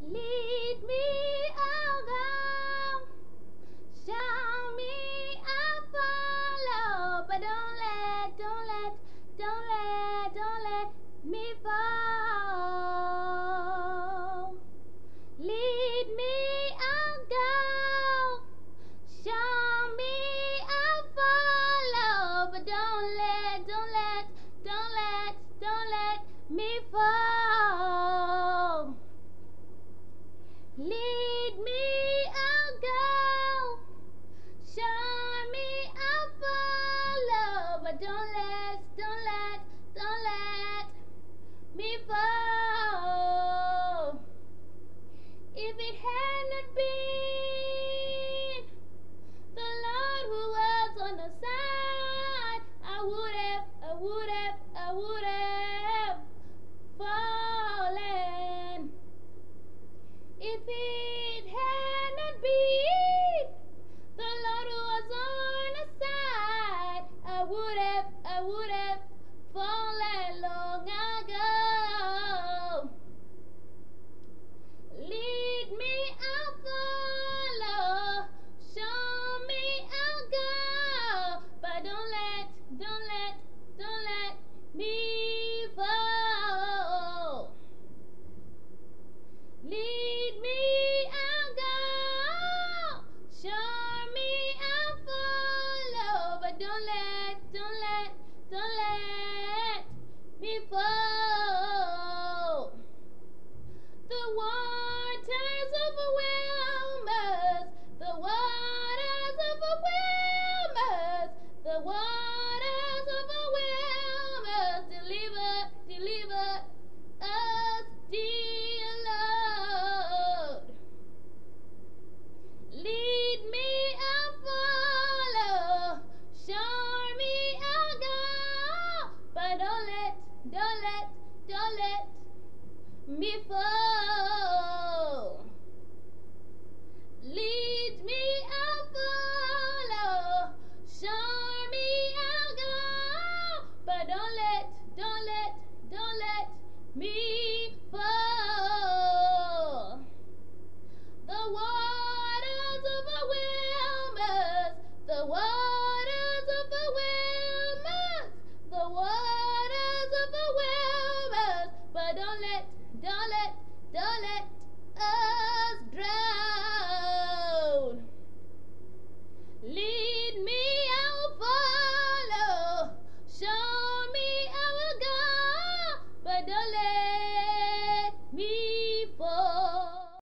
Lead me, I'll go. Show me, I'll follow. But don't let me fall. Lead me, I'll go. Show me, I'll follow. But don't let me fall. Lead me, I'll go. Show me, I'll follow. But don't let me fall. If it had not been the Lord who was on the side, I would have fallen. If it had not been the Lord who was on the side, I would have fallen long ago. Lead me, I'll follow. Show me, I'll go. But don't let me fall. Lead me, I'll go. Show me, I'll follow. But don't let me fall. The waters overwhelm us. The waters overwhelm us. The waters overwhelm us. Deliver us, dear Lord. Lead me, I'll follow. Show me, I'll go. But don't let me fall. Lead me, I'll follow. Show me, I'll go. But don't let me fall. The waters overwhelm us. The waters overwhelm us. The waters overwhelm us. But don't let us drown. Lead me, I will follow. Show me, I will go. But don't let me fall.